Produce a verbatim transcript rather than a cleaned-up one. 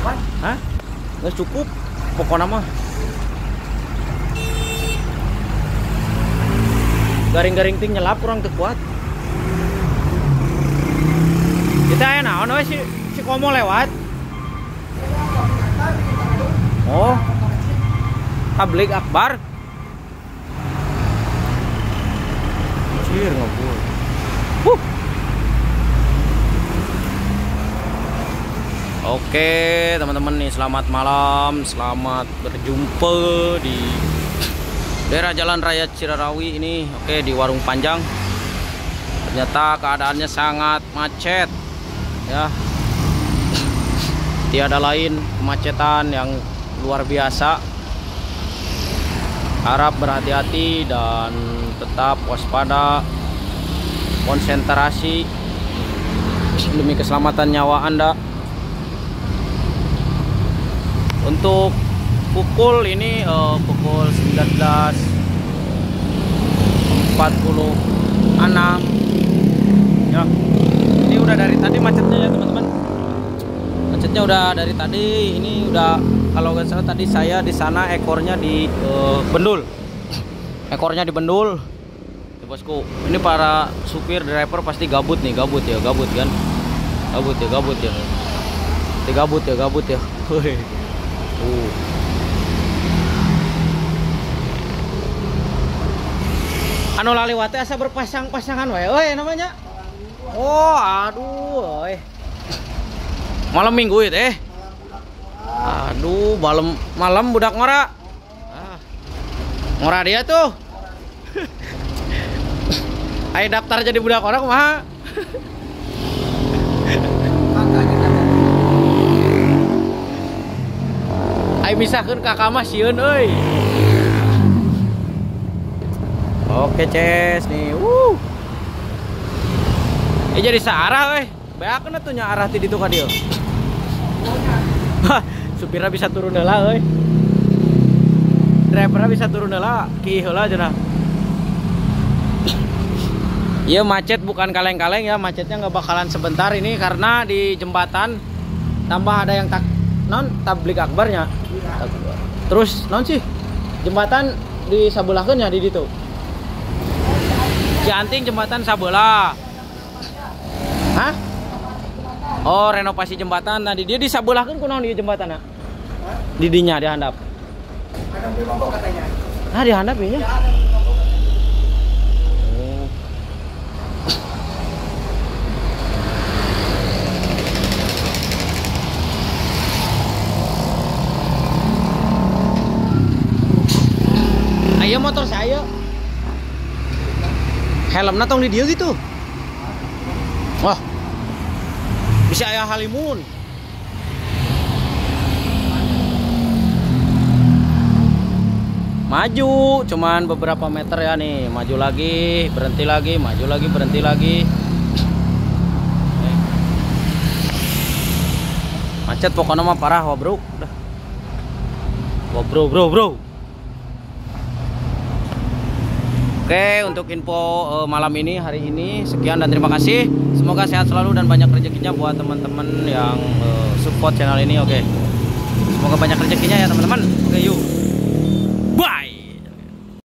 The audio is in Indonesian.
Hah? Nggak cukup. Pokoknya mah garing-garing ting nyelap kurang kuat. Kita enak, ono si si komo lewat. Oh, Tablik Akbar. Cir ngobul. Huh. Oke teman-teman nih, selamat malam, selamat berjumpa di daerah Jalan Raya Cirarawi ini. Oke, di Warung Panjang. Ternyata keadaannya sangat macet ya. Tiada lain kemacetan yang luar biasa. Harap berhati-hati dan tetap waspada, konsentrasi demi keselamatan nyawa Anda. Untuk pukul ini uh, pukul sembilan belas empat puluh enam ya. Ini udah dari tadi macetnya ya teman-teman. Macetnya udah dari tadi. Ini udah, kalau nggak salah tadi saya di sana ekornya di uh, bendul. Ekornya di bendul. Ya, bosku. Ini para supir driver pasti gabut nih, gabut ya, gabut kan. Gabut ya, gabut ya. Pasti gabut ya, gabut ya. Uh. Anu laliwate asa berpasang-pasangan wae euy namanya. Oh, aduh euy. Malam minggu itu eh. Aduh, malam malam budak ngora. Ah. Ngora dia tuh. Ayo daftar jadi budak ngora kumaha? Ayo misahkeun kakak mah sieun euy. Oke, Ces nih. Wuh. Ini jadi searah euy. Beakeun atuh nya arah ti ditu ka dieu. Supirnya bisa turun heula euy. Drivernya bisa turun heula, ki heula cenah. Iya, macet bukan kaleng-kaleng ya, macetnya nggak bakalan sebentar ini karena di jembatan tambah ada yang tak non Tablik Akbarnya. Terus non sih jembatan di sabelahkeun nya di ditu. Cianting jembatan sabelah. Hah? Oh, renovasi jembatan. Nah, di dia disabelahkeun kunaon di jembatan. Di dinya dihandap. Ah, dihandap ya. Oh. Ayo motor saya. Helmnya tong di dia gitu. Wah, bisa ayah halimun. Maju, cuman beberapa meter ya nih. Maju lagi, berhenti lagi, maju lagi, berhenti lagi. Macet pokoknya mah parah, wah bro. Udah. Wah bro, bro, bro. Oke, untuk info uh, malam ini, hari ini sekian dan terima kasih. Semoga sehat selalu dan banyak rezekinya buat teman-teman yang uh, support channel ini. Oke, semoga banyak rezekinya ya teman-teman. Oke, yuk.